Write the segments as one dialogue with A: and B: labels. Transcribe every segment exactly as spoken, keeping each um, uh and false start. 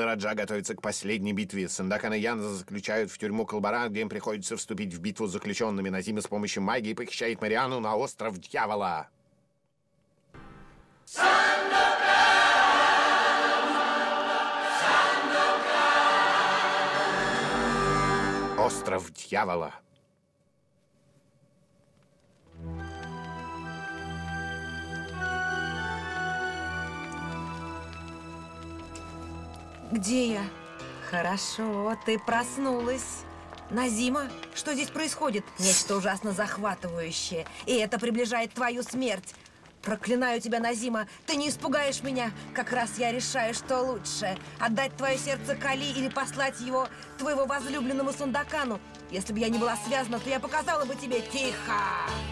A: Раджа готовится к последней битве. Сандакан и Янза заключают в тюрьму Калбара, где им приходится вступить в битву с заключенными. Назима с помощью магии похищает Марианну на остров Дьявола. Остров Дьявола.
B: Где я? Хорошо, ты проснулась. Назима, что здесь происходит? Нечто ужасно захватывающее. И это приближает твою смерть. Проклинаю тебя, Назима. Ты не испугаешь меня. Как раз я решаю, что лучше. Отдать твое сердце Кали или послать его твоего возлюбленному Сандакану. Если бы я не была связана, то я показала бы тебе. Тихо!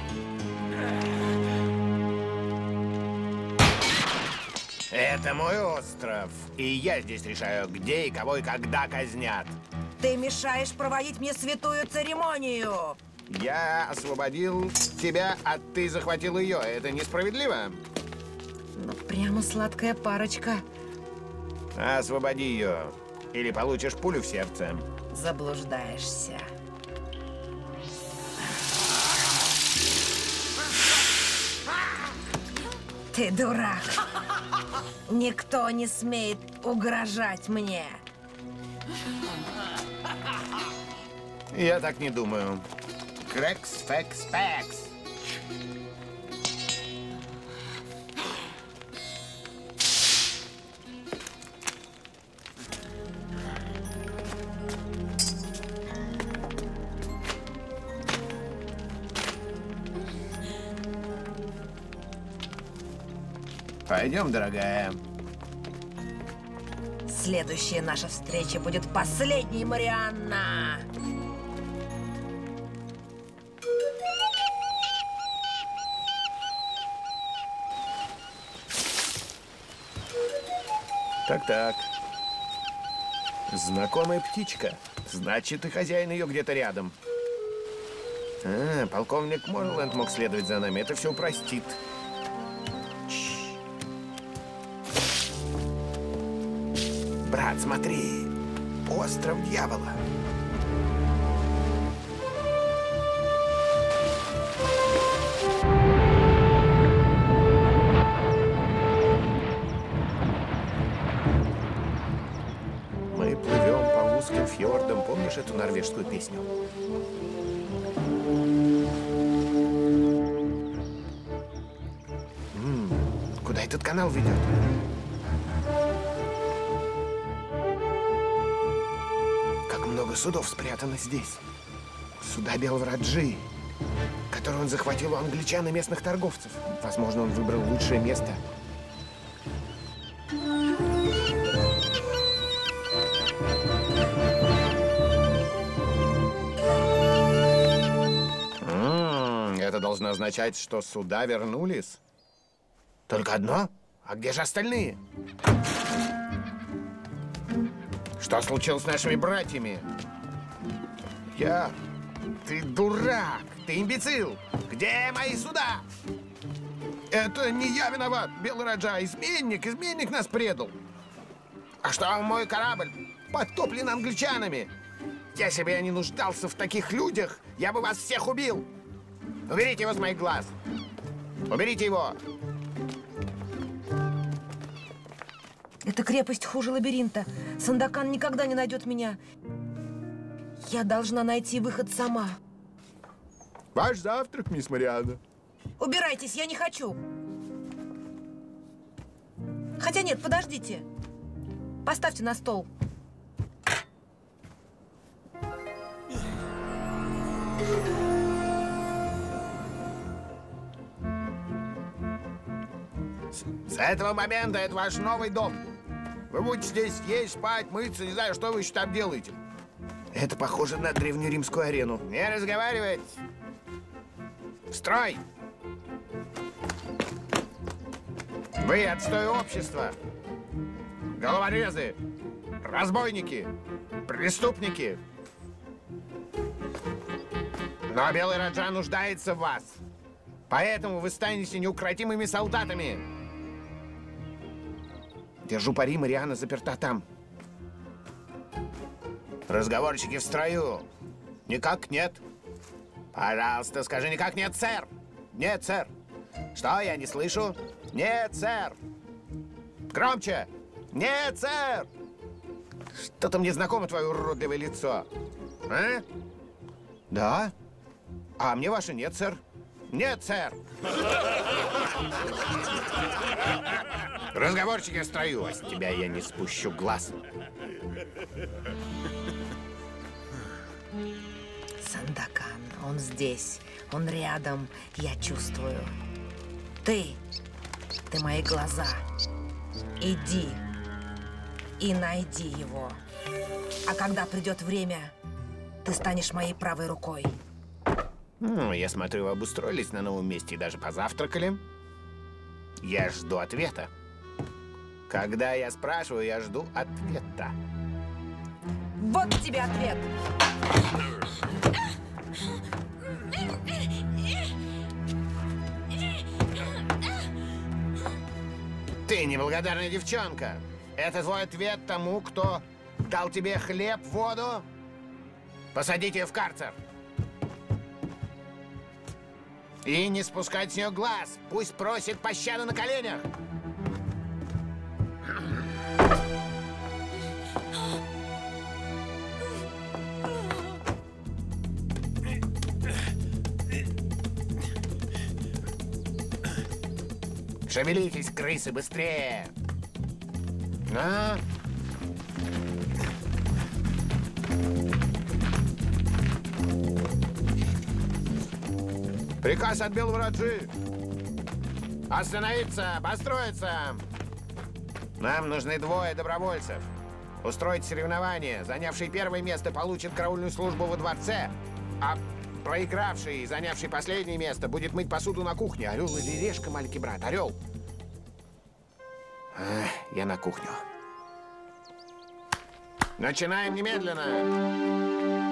A: Это мой остров. И я здесь решаю, где и кого и когда казнят.
B: Ты мешаешь проводить мне святую церемонию.
A: Я освободил тебя, а ты захватил ее. Это несправедливо?
B: Ну, прямо сладкая парочка.
A: Освободи ее, или получишь пулю в сердце.
B: Заблуждаешься. Ты дурак. Никто не смеет угрожать мне.
A: Я так не думаю. Крекс, фекс, пекс. Пойдем, дорогая.
B: Следующая наша встреча будет последней, Марианна.
A: Так-так. Знакомая птичка. Значит, и хозяин ее где-то рядом. А, полковник Морленд мог следовать за нами. Это все упростит. Брат, смотри. Остров Дьявола. Мы плывем по узким фьордам. Помнишь эту норвежскую песню? М-м, куда этот канал ведет? Много судов спрятано здесь. Суда Белого Раджи, которые он захватил у англичан и местных торговцев. Возможно, он выбрал лучшее место. М-м, это должно означать, что суда вернулись. Только одно? А где же остальные? Что случилось с нашими братьями? Я... Ты дурак! Ты имбецил! Где мои суда? Это не я виноват, Белый Раджа. Изменник, изменник нас предал. А что мой корабль? Потоплен англичанами. Если бы я не нуждался в таких людях, я бы вас всех убил. Уберите его с моих глаз. Уберите его.
B: Эта крепость хуже лабиринта. Сандакан никогда не найдет меня. Я должна найти выход сама.
A: Ваш завтрак, мисс Марианна.
B: Убирайтесь, я не хочу. Хотя нет, подождите. Поставьте на стол.
A: С, с этого момента это ваш новый дом. Вы будете здесь есть, спать, мыться, не знаю, что вы еще там делаете. Это похоже на древнеримскую арену. Не разговаривать. Строй! Вы отстой общества. Головорезы, разбойники, преступники. Но Белый Раджа нуждается в вас. Поэтому вы станете неукротимыми солдатами. Держу пари, Марианна заперта там. Разговорчики в строю. Никак нет. Пожалуйста, скажи никак нет, сэр. Нет, сэр. Что, я не слышу? Нет, сэр. Громче. Нет, сэр. Что-то мне знакомо твое уродливое лицо. А? Да? А мне ваше нет, сэр. Нет, сэр. Разговорчики в строю. А с тебя я не спущу глаз.
B: Сандакан, он здесь, он рядом, я чувствую. Ты, ты мои глаза. Иди и найди его. А когда придет время, ты станешь моей правой рукой.
A: Ну, я смотрю, вы обустроились на новом месте и даже позавтракали. Я жду ответа. Когда я спрашиваю, я жду ответа.
B: Вот тебе ответ.
A: Ты неблагодарная девчонка. Это твой ответ тому, кто дал тебе хлеб, воду? Посадите ее в карцер. И не спускать с нее глаз. Пусть просит пощады на коленях. Шевелитесь, крысы, быстрее! А? Приказ от Белвраджи. Остановиться, построиться. Нам нужны двое добровольцев. Устроить соревнование. Занявший первое место получит караульную службу во дворце, а проигравший и занявший последнее место будет мыть посуду на кухне. Орел или решка, маленький брат? Орел. Эх, я на кухню. Начинаем немедленно.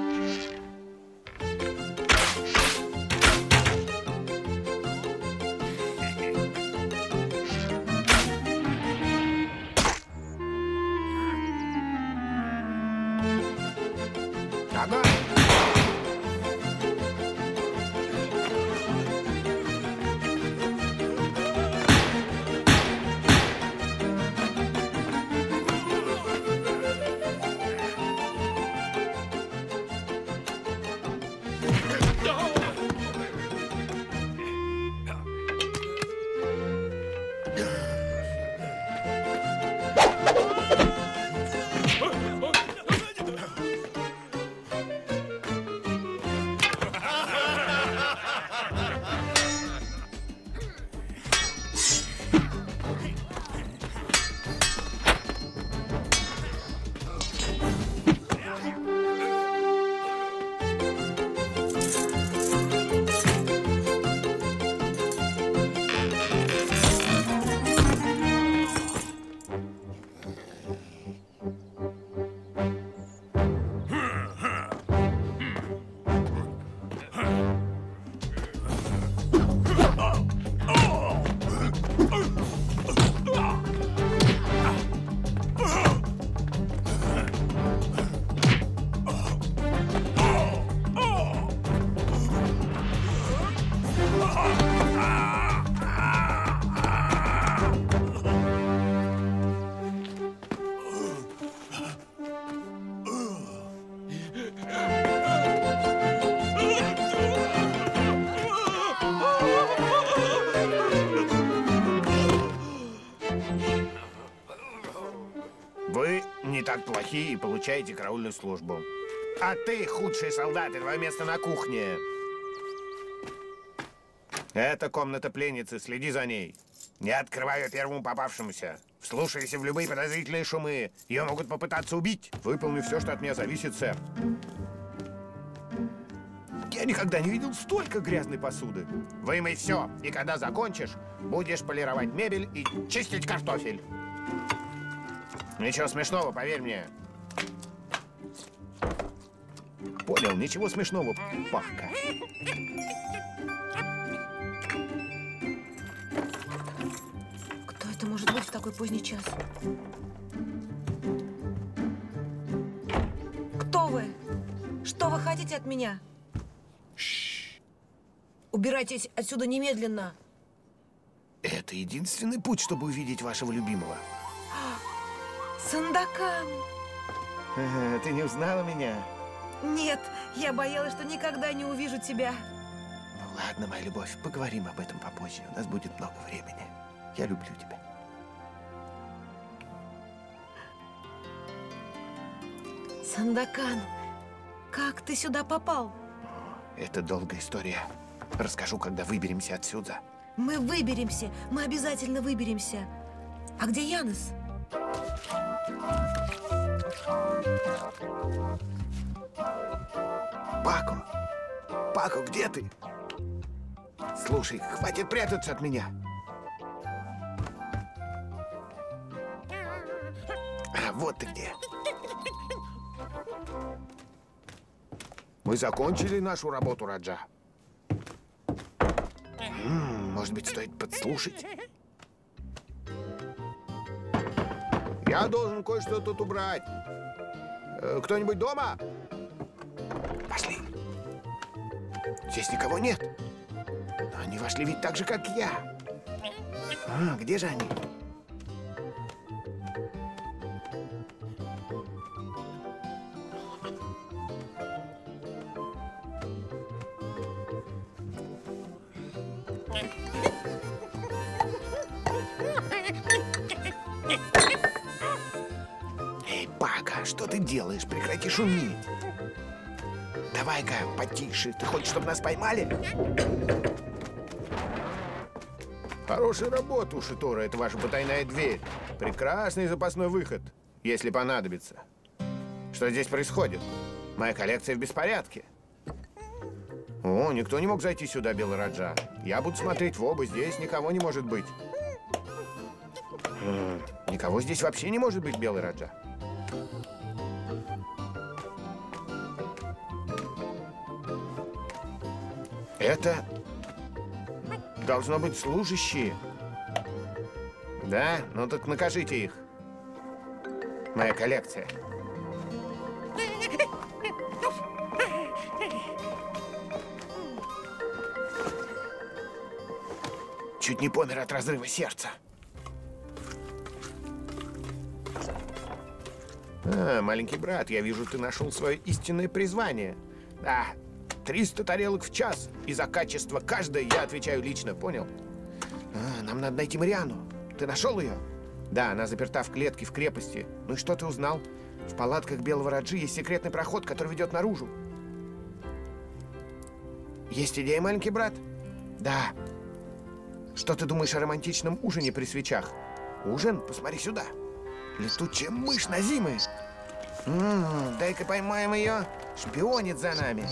A: Огонь! Вы не так плохие и получаете караульную службу. А ты, худший солдат, и твое место на кухне. Это комната пленницы, следи за ней. Не открывай ее первому попавшемуся. Вслушайся в любые подозрительные шумы. Ее могут попытаться убить. Выполни все, что от меня зависит, сэр. Я никогда не видел столько грязной посуды. Вымой все, и когда закончишь, будешь полировать мебель и чистить картофель. Ничего смешного, поверь мне. Понял, ничего смешного, пахка.
B: Кто это может быть в такой поздний час? Кто вы хотите от меня? Убирайтесь отсюда немедленно.
A: Это единственный путь, чтобы увидеть вашего любимого.
B: Сандакан!
A: Ага, ты не узнала меня?
B: Нет, я боялась, что никогда не увижу тебя.
A: Ну ладно, моя любовь, поговорим об этом попозже. У нас будет много времени. Я люблю тебя.
B: Сандакан, как ты сюда попал?
A: Это долгая история. Расскажу, когда выберемся отсюда.
B: Мы выберемся, мы обязательно выберемся. А где Янис?
A: Пако! Пако, где ты? Слушай, хватит прятаться от меня. А, вот ты где. Мы закончили нашу работу, Раджа. М-м, может быть, стоит подслушать? Я должен кое-что тут убрать. Э, кто-нибудь дома? Пошли. Здесь никого нет. Но они вошли ведь так же, как я. А, где же они? Эй, Пако, что ты делаешь? Прекрати шуметь. Давай-ка, потише. Ты хочешь, чтобы нас поймали? Хорошая работа у Шитора. Это ваша потайная дверь. Прекрасный запасной выход, если понадобится. Что здесь происходит? Моя коллекция в беспорядке. О, никто не мог зайти сюда, Белый Раджа. Я буду смотреть в оба. Здесь никого не может быть. М-м, никого здесь вообще не может быть, Белый Раджа. Это должно быть служащие. Да? Ну так накажите их. Моя коллекция. Чуть не помер от разрыва сердца. А, маленький брат, я вижу, ты нашел свое истинное призвание. Да. триста тарелок в час, и за качество каждой я отвечаю лично, понял? А, нам надо найти Марианну. Ты нашел ее? Да, она заперта в клетке в крепости. Ну и что ты узнал? В палатках Белого Раджи есть секретный проход, который ведет наружу. Есть идея, маленький брат? Да. Что ты думаешь о романтичном ужине при свечах? Ужин? Посмотри сюда. Летучая мышь Назимы. М-м, дай-ка поймаем ее. Шпионит за нами.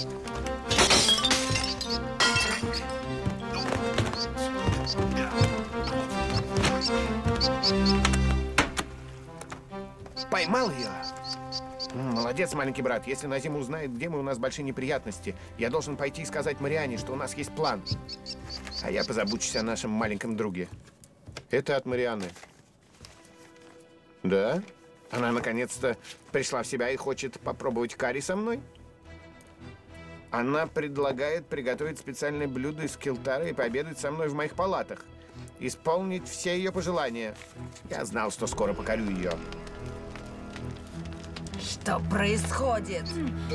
A: Поймал ее. М, молодец, маленький брат. Если Назима узнает, где мы, у нас большие неприятности. Я должен пойти и сказать Марианне, что у нас есть план. А я позабочусь о нашем маленьком друге. Это от Марианны. Да? Она наконец-то пришла в себя и хочет попробовать карри со мной? Она предлагает приготовить специальное блюдо из килтара и пообедать со мной в моих палатах. Исполнить все ее пожелания. Я знал, что скоро покорю ее.
B: Что происходит?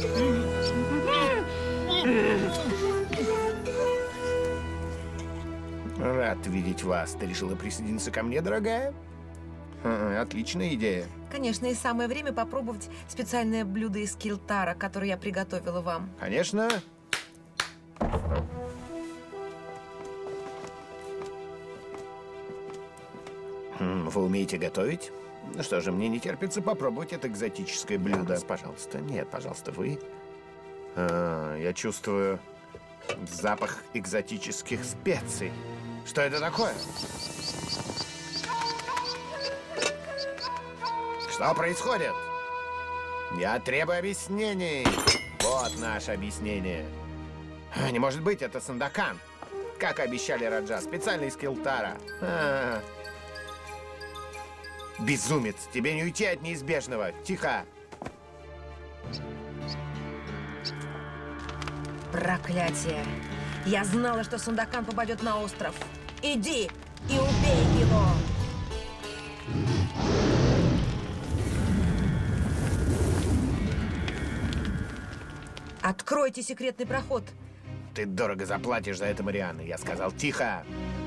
A: Рад видеть вас. Ты решила присоединиться ко мне, дорогая? Ха, отличная идея.
B: Конечно, и самое время попробовать специальное блюдо из килтара, которое я приготовила вам.
A: Конечно. Вы умеете готовить? Ну что же, мне не терпится попробовать это экзотическое блюдо. Пожалуйста, нет, пожалуйста, вы. А, я чувствую запах экзотических специй. Что это такое? Что происходит? Я требую объяснений. Вот наше объяснение. А, не может быть, это Сандакан. Как обещали Раджа, специально из килтара. А -а -а. Безумец, тебе не уйти от неизбежного. Тихо.
B: Проклятие. Я знала, что Сандакан попадет на остров. Иди и убей его. Откройте секретный проход.
A: Ты дорого заплатишь за это, Марианна. Я сказал тихо.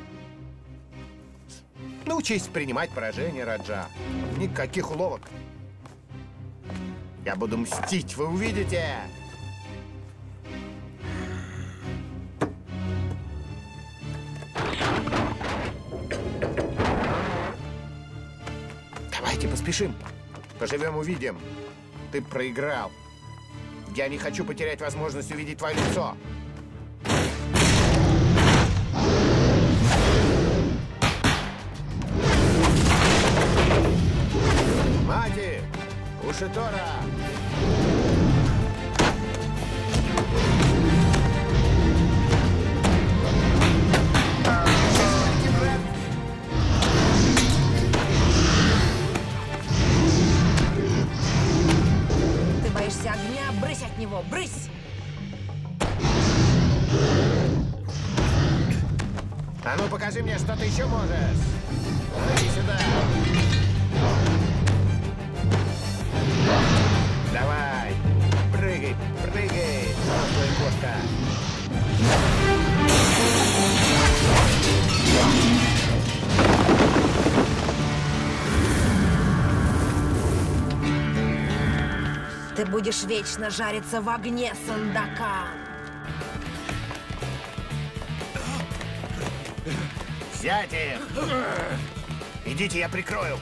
A: Научись принимать поражение, Раджа. Никаких уловок. Я буду мстить, вы увидите. Давайте поспешим. Поживем, увидим. Ты проиграл. Я не хочу потерять возможность увидеть твое лицо. Мати! Ушитора!
B: Ты боишься огня? Брысь от него! Брысь!
A: А ну покажи мне, что ты еще можешь. Иди сюда. Давай. Прыгай, прыгай. Твоя кошка.
B: Ты будешь вечно жариться в огне, Сандакан.
A: Взять их! Идите, я прикрою.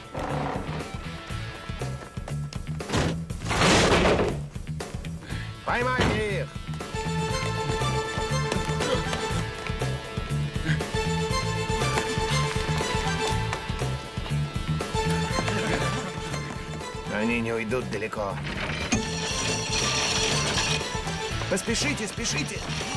A: Поймайте их! Они не уйдут далеко. Поспешите, спешите!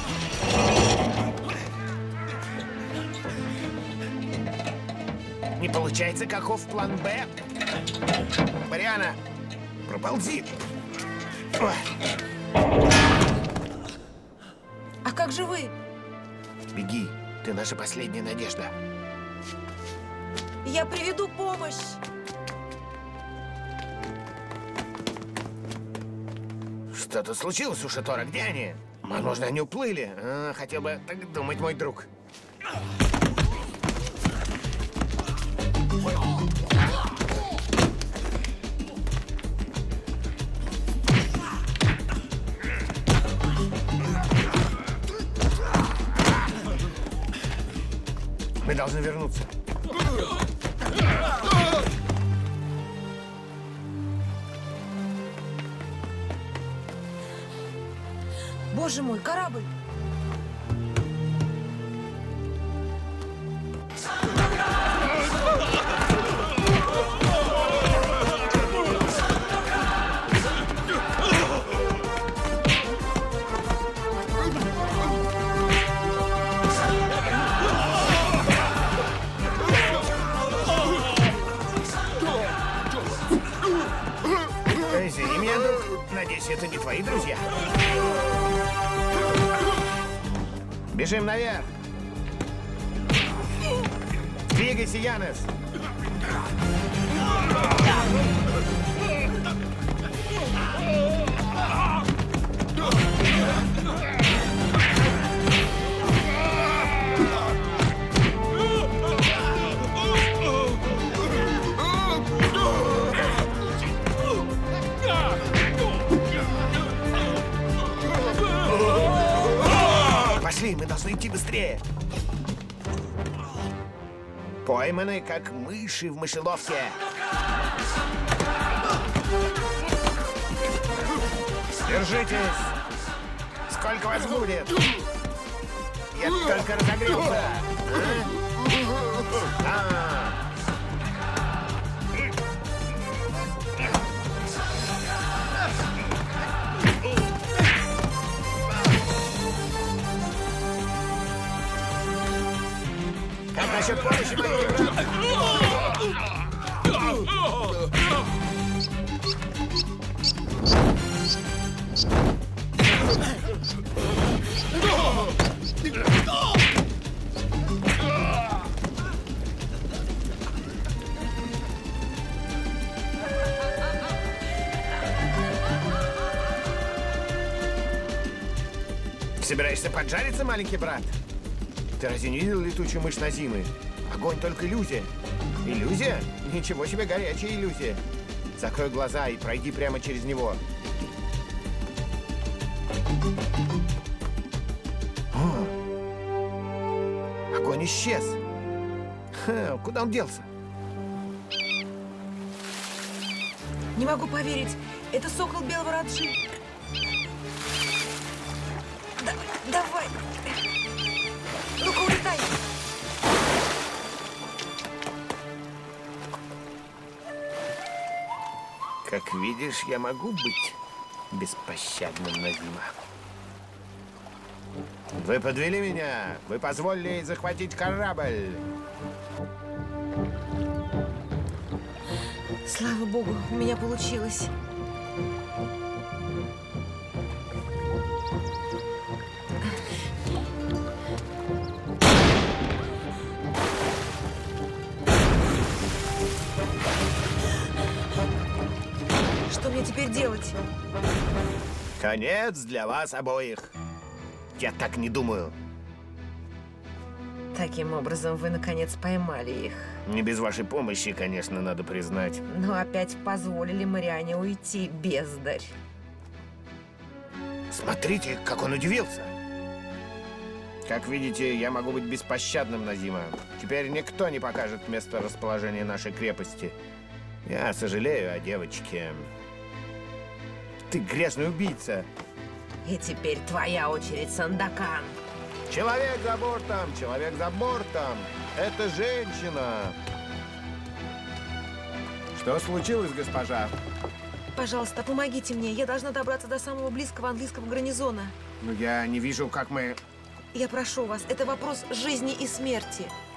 A: Не получается, каков план Б? Марианна, проползи. Ой.
B: А как же вы?
A: Беги, ты наша последняя надежда.
B: Я приведу помощь.
A: Что-то случилось у Шитора, где они? Возможно, они уплыли. А, хотел бы так думать, мой друг. Мы должны вернуться.
B: Боже мой, корабль!
A: Извини меня, друг. Надеюсь, это не твои друзья. Бежим наверх. Двигайся, Янес. Пошли, мы должны идти быстрее. Пойманы, как мыши в мышеловке. Держитесь. Сколько вас будет? Я только разогрелся. А? А. Как насчет помощи моей? собираешься поджариться, маленький брат? Ты разве не видел летучую мышь Назимы? Огонь только иллюзия. Иллюзия? Ничего себе, горячая иллюзия. Закрой глаза и пройди прямо через него. О! Огонь исчез. Ха, куда он делся?
B: Не могу поверить. Это сокол белого Раджи. Давай, давай. Ну-ка, улетай.
A: Как видишь, я могу быть беспощадным, Назима. Вы подвели меня. Вы позволили ей захватить корабль.
B: Слава богу, у меня получилось. Что мне теперь делать?
A: Конец для вас обоих. Я так не думаю.
B: Таким образом, вы наконец поймали их.
A: Не без вашей помощи, конечно, надо признать.
B: Но опять позволили Мариане уйти, бездарь.
A: Смотрите, как он удивился. Как видите, я могу быть беспощадным, Назима. Теперь никто не покажет место расположения нашей крепости. Я сожалею о девочке. Ты грязный убийца.
B: И теперь твоя очередь, Сандакан.
A: Человек за бортом, человек за бортом. Это женщина. Что случилось, госпожа?
B: Пожалуйста, помогите мне. Я должна добраться до самого близкого английского гарнизона.
A: Ну, я не вижу, как мы...
B: Я прошу вас, это вопрос жизни и смерти.